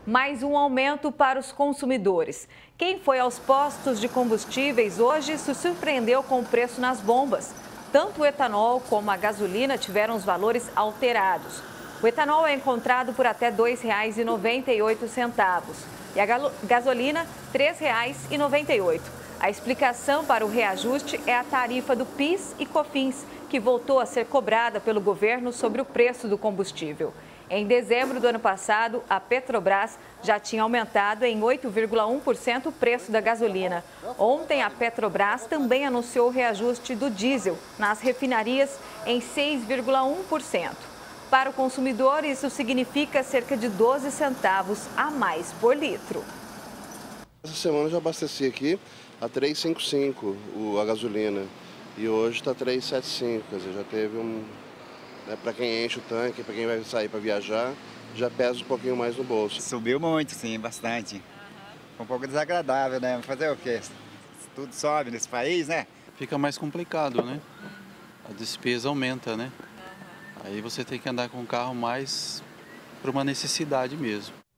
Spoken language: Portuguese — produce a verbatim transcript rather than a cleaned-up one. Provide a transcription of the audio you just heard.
Mais um aumento para os consumidores. Quem foi aos postos de combustíveis hoje se surpreendeu com o preço nas bombas. Tanto o etanol como a gasolina tiveram os valores alterados. O etanol é encontrado por até dois reais e noventa e oito centavos e a gasolina três reais e noventa e oito centavos. A explicação para o reajuste é a tarifa do PIS e COFINS, que voltou a ser cobrada pelo governo sobre o preço do combustível. Em dezembro do ano passado, a Petrobras já tinha aumentado em oito vírgula um por cento o preço da gasolina. Ontem, a Petrobras também anunciou o reajuste do diesel nas refinarias em seis vírgula um por cento. Para o consumidor, isso significa cerca de doze centavos a mais por litro. Essa semana eu já abasteci aqui a três reais e cinquenta e cinco centavos a gasolina e hoje está três reais e setenta e cinco centavos, quer dizer, já teve um... Né, para quem enche o tanque, para quem vai sair para viajar, já pesa um pouquinho mais no bolso. Subiu muito, sim, bastante. Um pouco desagradável, né? Fazer o quê? Tudo sobe nesse país, né? Fica mais complicado, né? A despesa aumenta, né? Aí você tem que andar com o carro mais para uma necessidade mesmo.